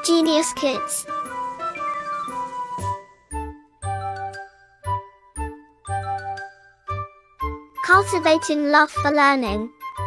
Genius Kids. Cultivating love for learning.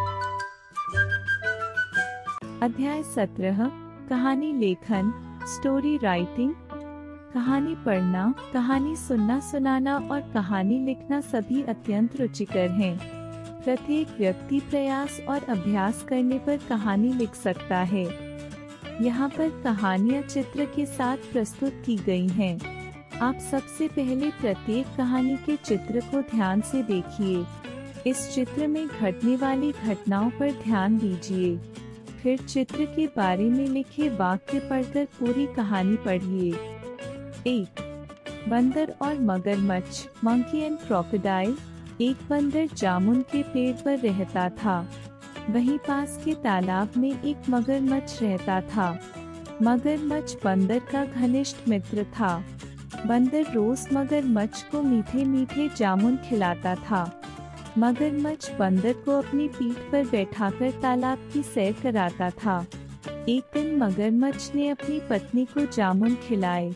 अध्याय 17 कहानी लेखन स्टोरी राइटिंग। कहानी पढ़ना, कहानी सुनना सुनाना और कहानी लिखना सभी अत्यंत रुचिकर हैं। प्रत्येक व्यक्ति प्रयास और अभ्यास करने पर कहानी लिख सकता है। यहाँ पर कहानियाँ चित्र के साथ प्रस्तुत की गई हैं। आप सबसे पहले प्रत्येक कहानी के चित्र को ध्यान से देखिए। इस चित्र में घटने वाली घटनाओं पर ध्यान दीजिए। फिर चित्र के बारे में लिखे वाक्य पढ़कर पूरी कहानी पढ़िए। 1. बंदर और मगरमच्छ, मंकी एंड क्रोकोडाइल। एक बंदर जामुन के पेड़ पर रहता था। वहीं पास के तालाब में एक मगरमच्छ रहता था। मगरमच्छ बंदर का घनिष्ठ मित्र था। बंदर रोज मगरमच्छ को मीठे मीठे जामुन खिलाता था। मगरमच्छ बंदर को अपनी पीठ पर बैठाकर तालाब की सैर कराता था। एक दिन मगरमच्छ ने अपनी पत्नी को जामुन खिलाए।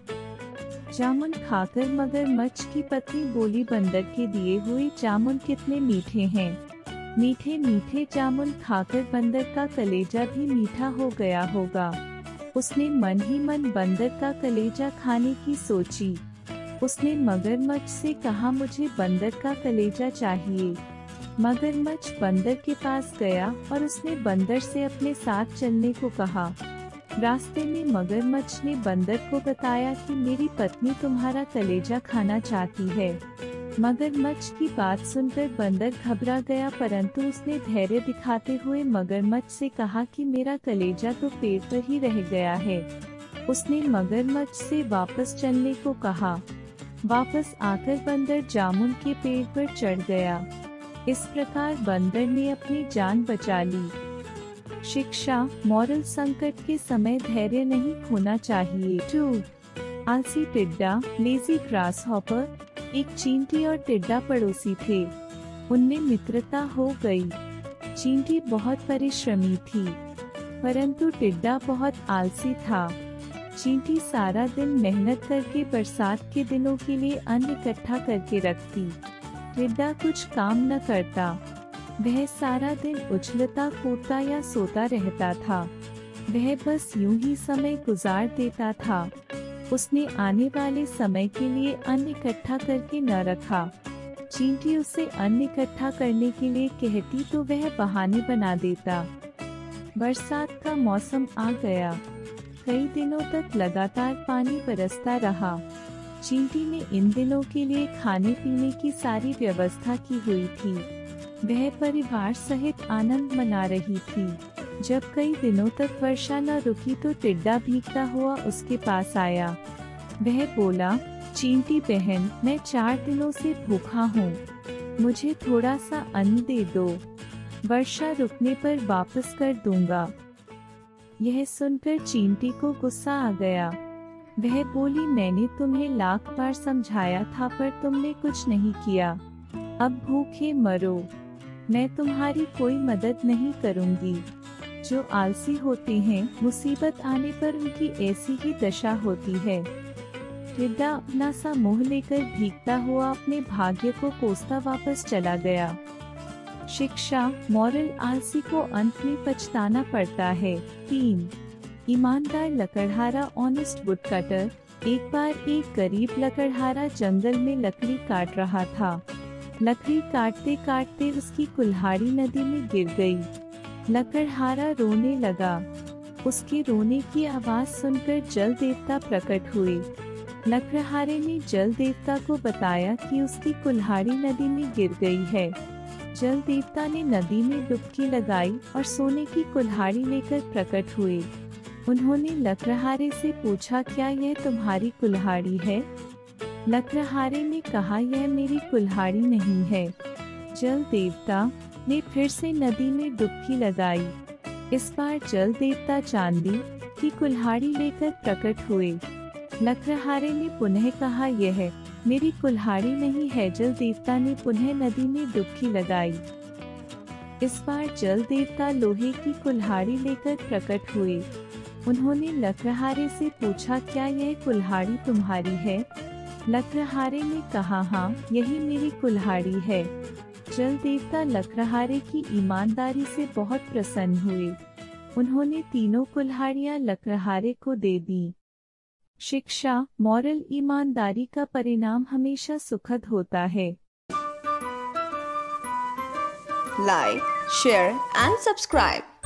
जामुन खाकर मगरमच्छ की पत्नी बोली, बंदर के दिए हुए जामुन कितने मीठे हैं। मीठे मीठे जामुन खाकर बंदर का कलेजा भी मीठा हो गया होगा। उसने मन ही मन बंदर का कलेजा खाने की सोची। उसने मगरमच्छ से कहा, मुझे बंदर का कलेजा चाहिए। मगरमच्छ बंदर के पास गया और उसने बंदर से अपने साथ चलने को कहा। रास्ते में मगरमच्छ ने बंदर को बताया कि मेरी पत्नी तुम्हारा कलेजा खाना चाहती है। मगरमच्छ की बात सुनकर बंदर घबरा गया, परंतु उसने धैर्य दिखाते हुए मगरमच्छ से कहा कि मेरा कलेजा तो पेड़ पर ही रह गया है। उसने मगरमच्छ से वापस चलने को कहा। वापस आकर बंदर जामुन के पेड़ पर चढ़ गया। इस प्रकार बंदर ने अपनी जान बचा ली। शिक्षा, मॉरल, संकट के समय धैर्य नहीं खोना चाहिए। 2. आलसी टिड्डा, लेजी ग्रासहॉपर। एक चींटी और टिड्डा पड़ोसी थे। उनमें मित्रता हो गई। चींटी बहुत परिश्रमी थी, परंतु टिड्डा बहुत आलसी था। चींटी सारा दिन मेहनत करके बरसात के दिनों के लिए अन्न इकट्ठा करके रखती। टिड्डा कुछ काम न करता। वह सारा दिन उछलता कूदता या सोता रहता था। वह बस यूं ही समय गुजार देता था। उसने आने वाले समय के लिए अन्न इकट्ठा करके न रखा। चींटी उसे अन्न इकट्ठा करने के लिए कहती तो वह बहाने बना देता। बरसात का मौसम आ गया। कई दिनों तक लगातार पानी बरसता रहा। चींटी ने इन दिनों के लिए खाने पीने की सारी व्यवस्था की हुई थी। वह परिवार सहित आनंद मना रही थी। जब कई दिनों तक वर्षा न रुकी तो टिड्डा भीगता हुआ उसके पास आया। वह बोला, चींटी बहन, मैं 4 दिनों से भूखा हूँ। मुझे थोड़ा सा अन्न दे दो। वर्षा रुकने पर वापस कर दूंगा। यह सुनकर चींटी को गुस्सा आ गया। वह बोली, मैंने तुम्हें लाख बार समझाया था पर तुमने कुछ नहीं किया। अब भूखे मरो। मैं तुम्हारी कोई मदद नहीं करूंगी। जो आलसी होते हैं, मुसीबत आने पर उनकी ऐसी ही दशा होती है। टिड्डा अपना सा मुंह लेकर भीगता हुआ अपने भाग्य को कोसता वापस चला गया। शिक्षा, मॉरल, आलसी को अंत में पछताना पड़ता है। 3. ईमानदार लकड़हारा, ऑनेस्ट वुडकटर। एक बार एक गरीब लकड़हारा जंगल में लकड़ी काट रहा था। लकड़ी काटते काटते उसकी कुल्हाड़ी नदी में गिर गई। लकड़हारा रोने लगा। उसके रोने की आवाज सुनकर जल देवता प्रकट हुए। लकड़हारे ने जल देवता को बताया कि उसकी कुल्हाड़ी नदी में गिर गई है। जल देवता ने नदी में डुबकी लगाई और सोने की कुल्हाड़ी लेकर प्रकट हुए। उन्होंने लकड़हारे से पूछा, क्या यह तुम्हारी कुल्हाड़ी है? लकड़हारे ने कहा, यह मेरी कुल्हाड़ी नहीं है। जल देवता ने फिर से नदी में डुबकी लगाई। इस बार जल देवता चांदी की कुल्हाड़ी लेकर प्रकट हुए। लकड़हारे ने पुनः कहा, यह मेरी कुल्हाड़ी नहीं है। जल देवता ने पुनः नदी में डुबकी लगाई। इस बार जल देवता लोहे की कुल्हाड़ी लेकर प्रकट हुए। उन्होंने लकड़हारे से पूछा, क्या यह कुल्हाड़ी तुम्हारी है? लकड़हारे ने कहा, हाँ, यही मेरी कुल्हाड़ी है। जल देवता लकड़हारे की ईमानदारी से बहुत प्रसन्न हुए। उन्होंने तीनों कुल्हाड़ियां लकड़हारे को दे दी। शिक्षा, मॉरल, ईमानदारी का परिणाम हमेशा सुखद होता है। Like, share and subscribe.